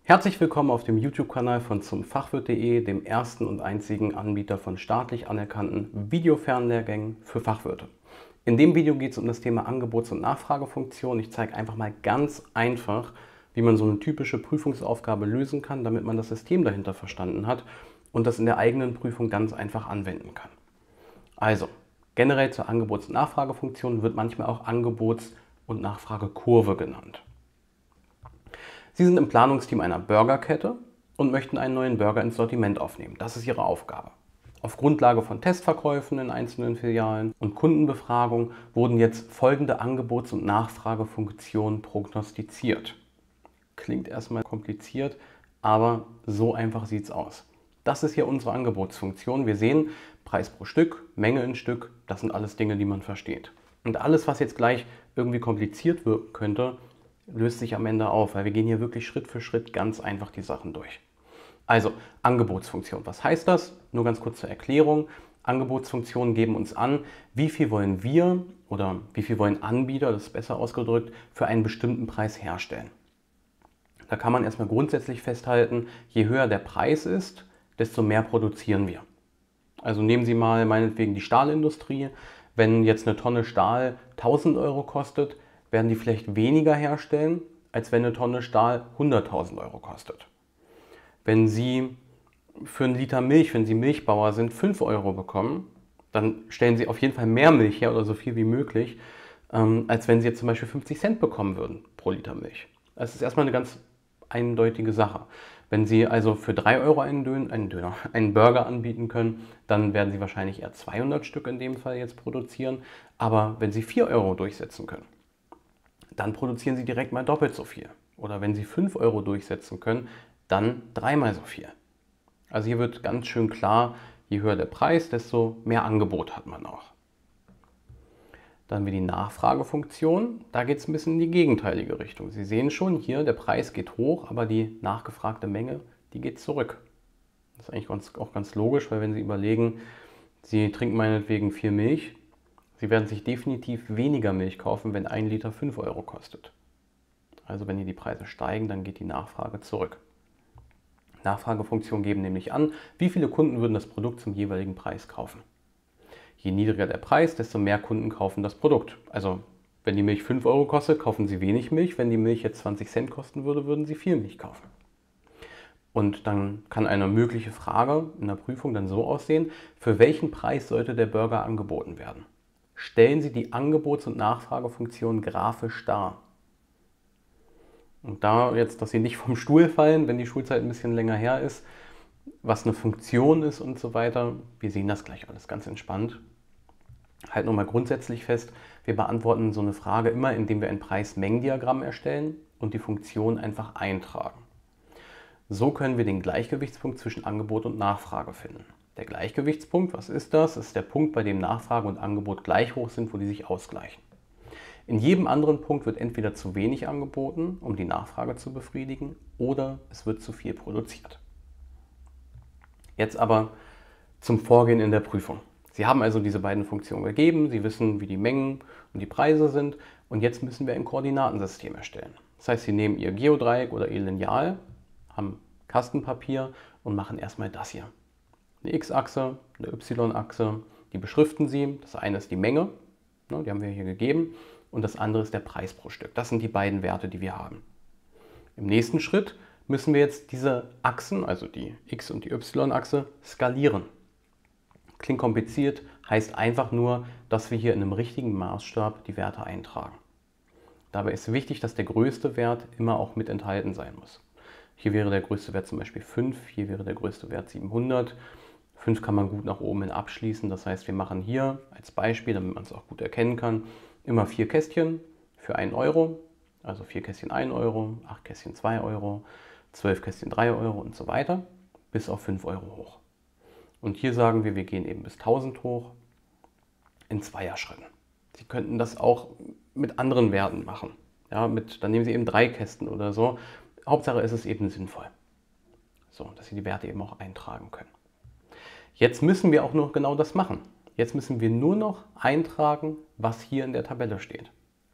Herzlich willkommen auf dem YouTube-Kanal von zumfachwirt.de, dem ersten und einzigen Anbieter von staatlich anerkannten Videofernlehrgängen für Fachwirte. In dem Video geht es um das Thema Angebots- und Nachfragefunktion. Ich zeige einfach mal ganz einfach, wie man so eine typische Prüfungsaufgabe lösen kann, damit man das System dahinter verstanden hat und das in der eigenen Prüfung ganz einfach anwenden kann. Also, generell zur Angebots- und Nachfragefunktion wird manchmal auch Angebots- und Nachfragekurve genannt. Sie sind im Planungsteam einer Burgerkette und möchten einen neuen Burger ins Sortiment aufnehmen. Das ist Ihre Aufgabe. Auf Grundlage von Testverkäufen in einzelnen Filialen und Kundenbefragung wurden jetzt folgende Angebots- und Nachfragefunktionen prognostiziert. Klingt erstmal kompliziert, aber so einfach sieht es aus. Das ist hier unsere Angebotsfunktion. Wir sehen Preis pro Stück, Menge in Stück, das sind alles Dinge, die man versteht. Und alles, was jetzt gleich irgendwie kompliziert wirken könnte, löst sich am Ende auf, weil wir gehen hier wirklich Schritt für Schritt ganz einfach die Sachen durch. Also Angebotsfunktion, was heißt das? Nur ganz kurz zur Erklärung. Angebotsfunktionen geben uns an, wie viel wollen wir oder wie viel wollen Anbieter, das ist besser ausgedrückt, für einen bestimmten Preis herstellen. Da kann man erstmal grundsätzlich festhalten, je höher der Preis ist, desto mehr produzieren wir. Also nehmen Sie mal meinetwegen die Stahlindustrie. Wenn jetzt eine Tonne Stahl 1000 Euro kostet, werden die vielleicht weniger herstellen, als wenn eine Tonne Stahl 100.000 Euro kostet. Wenn Sie für einen Liter Milch, wenn Sie Milchbauer sind, 5 Euro bekommen, dann stellen Sie auf jeden Fall mehr Milch her oder so viel wie möglich, als wenn Sie jetzt zum Beispiel 50 Cent bekommen würden pro Liter Milch. Das ist erstmal eine ganz eindeutige Sache. Wenn Sie also für 3 Euro einen Burger anbieten können, dann werden Sie wahrscheinlich eher 200 Stück in dem Fall jetzt produzieren. Aber wenn Sie 4 Euro durchsetzen können, dann produzieren Sie direkt mal doppelt so viel. Oder wenn Sie 5 Euro durchsetzen können, dann dreimal so viel. Also hier wird ganz schön klar, je höher der Preis, desto mehr Angebot hat man auch. Dann haben wir die Nachfragefunktion. Da geht es ein bisschen in die gegenteilige Richtung. Sie sehen schon, hier der Preis geht hoch, aber die nachgefragte Menge, die geht zurück. Das ist eigentlich auch ganz logisch, weil wenn Sie überlegen, Sie trinken meinetwegen 4 Milch, Sie werden sich definitiv weniger Milch kaufen, wenn 1 Liter 5 Euro kostet. Also wenn hier die Preise steigen, dann geht die Nachfrage zurück. Nachfragefunktionen geben nämlich an, wie viele Kunden würden das Produkt zum jeweiligen Preis kaufen. Je niedriger der Preis, desto mehr Kunden kaufen das Produkt. Also wenn die Milch 5 Euro kostet, kaufen Sie wenig Milch. Wenn die Milch jetzt 20 Cent kosten würde, würden Sie viel Milch kaufen. Und dann kann eine mögliche Frage in der Prüfung dann so aussehen, für welchen Preis sollte der Burger angeboten werden? Stellen Sie die Angebots- und Nachfragefunktion grafisch dar. Und da jetzt, dass Sie nicht vom Stuhl fallen, wenn die Schulzeit ein bisschen länger her ist, was eine Funktion ist und so weiter, wir sehen das gleich alles ganz entspannt. Halt nochmal grundsätzlich fest, wir beantworten so eine Frage immer, indem wir ein Preis-Mengen-Diagramm erstellen und die Funktion einfach eintragen. So können wir den Gleichgewichtspunkt zwischen Angebot und Nachfrage finden. Der Gleichgewichtspunkt, was ist das? Das ist der Punkt, bei dem Nachfrage und Angebot gleich hoch sind, wo die sich ausgleichen. In jedem anderen Punkt wird entweder zu wenig angeboten, um die Nachfrage zu befriedigen, oder es wird zu viel produziert. Jetzt aber zum Vorgehen in der Prüfung. Sie haben also diese beiden Funktionen gegeben, Sie wissen, wie die Mengen und die Preise sind und jetzt müssen wir ein Koordinatensystem erstellen. Das heißt, Sie nehmen Ihr Geodreieck oder Ihr Lineal, haben Kastenpapier und machen erstmal das hier. Eine X-Achse, eine Y-Achse, die beschriften Sie. Das eine ist die Menge, die haben wir hier gegeben, und das andere ist der Preis pro Stück. Das sind die beiden Werte, die wir haben. Im nächsten Schritt müssen wir jetzt diese Achsen, also die X- und die Y-Achse, skalieren. Klingt kompliziert, heißt einfach nur, dass wir hier in einem richtigen Maßstab die Werte eintragen. Dabei ist wichtig, dass der größte Wert immer auch mit enthalten sein muss. Hier wäre der größte Wert zum Beispiel 5, hier wäre der größte Wert 700. 5 kann man gut nach oben hin abschließen, das heißt, wir machen hier als Beispiel, damit man es auch gut erkennen kann, immer 4 Kästchen für 1 Euro, also 4 Kästchen 1 Euro, 8 Kästchen 2 Euro, 12 Kästchen 3 Euro und so weiter, bis auf 5 Euro hoch. Und hier sagen wir, wir gehen eben bis 1000 hoch in Zweierschritten. Sie könnten das auch mit anderen Werten machen. Ja, dann nehmen Sie eben 3 Kästen oder so. Hauptsache ist es eben sinnvoll. So, dass Sie die Werte eben auch eintragen können. Jetzt müssen wir auch noch genau das machen. Jetzt müssen wir nur noch eintragen, was hier in der Tabelle steht.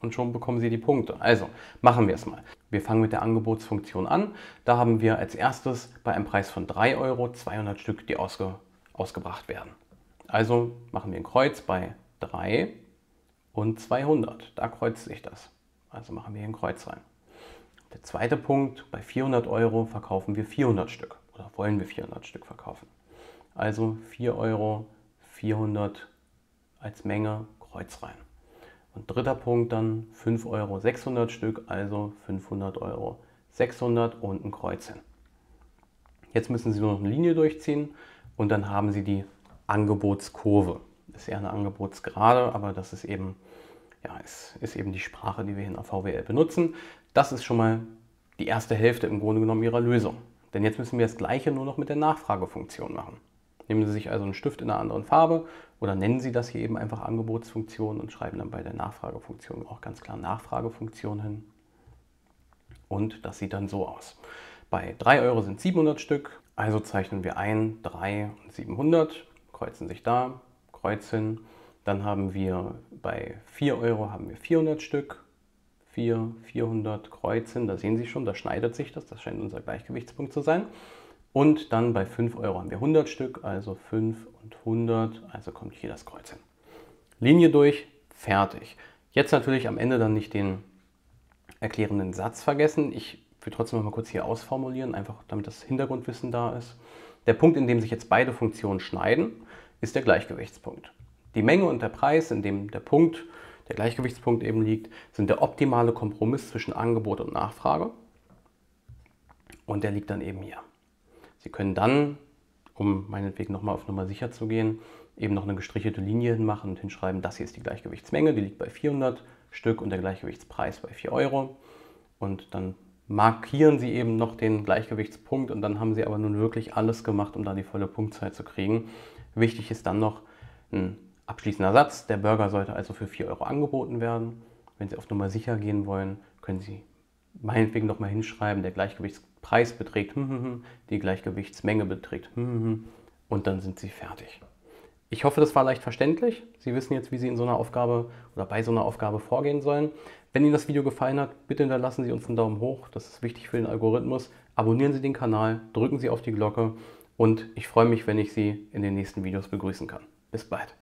und schon bekommen Sie die Punkte. Also machen wir es mal. Wir fangen mit der Angebotsfunktion an. Da haben wir als erstes bei einem Preis von 3 Euro 200 Stück, die ausgebracht werden. Also machen wir ein Kreuz bei 3 und 200. Da kreuzt sich das. Also machen wir hier ein Kreuz rein. Der zweite Punkt, bei 400 Euro verkaufen wir 400 Stück oder wollen wir 400 Stück verkaufen. Also 4 Euro, 400 als Menge, Kreuz rein. Und dritter Punkt dann 5 Euro 600 Stück, also 500 Euro 600 und ein Kreuz hin. Jetzt müssen Sie nur noch eine Linie durchziehen und dann haben Sie die Angebotskurve. Das ist eher eine Angebotsgerade, aber das ist eben, ja, ist eben die Sprache, die wir in der VWL benutzen. Das ist schon mal die erste Hälfte im Grunde genommen Ihrer Lösung. Denn jetzt müssen wir das Gleiche nur noch mit der Nachfragefunktion machen. Nehmen Sie sich also einen Stift in einer anderen Farbe oder nennen Sie das hier eben einfach Angebotsfunktion und schreiben dann bei der Nachfragefunktion auch ganz klar Nachfragefunktion hin. Und das sieht dann so aus. Bei 3 Euro sind 700 Stück, also zeichnen wir ein 3 und 700, kreuzen sich da, Kreuz hin. Dann haben wir bei 4 Euro haben wir 400 Stück, 400, Kreuz hin, da sehen Sie schon, da schneidet sich das scheint unser Gleichgewichtspunkt zu sein. Und dann bei 5 Euro haben wir 100 Stück, also 5 und 100, also kommt hier das Kreuz hin. Linie durch, fertig. Jetzt natürlich am Ende dann nicht den erklärenden Satz vergessen. Ich will trotzdem noch mal kurz hier ausformulieren, einfach damit das Hintergrundwissen da ist. Der Punkt, in dem sich jetzt beide Funktionen schneiden, ist der Gleichgewichtspunkt. Die Menge und der Preis, in dem der Punkt, der Gleichgewichtspunkt eben liegt, sind der optimale Kompromiss zwischen Angebot und Nachfrage. Und der liegt dann eben hier. Sie können dann, um meinetwegen nochmal auf Nummer sicher zu gehen, eben noch eine gestrichelte Linie hinmachen und hinschreiben, das hier ist die Gleichgewichtsmenge, die liegt bei 400 Stück und der Gleichgewichtspreis bei 4 Euro. Und dann markieren Sie eben noch den Gleichgewichtspunkt und dann haben Sie aber nun wirklich alles gemacht, um da die volle Punktzahl zu kriegen. Wichtig ist dann noch ein abschließender Satz. Der Burger sollte also für 4 Euro angeboten werden. Wenn Sie auf Nummer sicher gehen wollen, können Sie meinetwegen noch mal hinschreiben, der Gleichgewichtspreis beträgt die Gleichgewichtsmenge beträgt und dann sind Sie fertig. Ich hoffe, das war leicht verständlich. Sie wissen jetzt, wie Sie in so einer Aufgabe oder bei so einer Aufgabe vorgehen sollen. Wenn Ihnen das Video gefallen hat, bitte hinterlassen Sie uns einen Daumen hoch. Das ist wichtig für den Algorithmus. Abonnieren Sie den Kanal, drücken Sie auf die Glocke und ich freue mich, wenn ich Sie in den nächsten Videos begrüßen kann. Bis bald.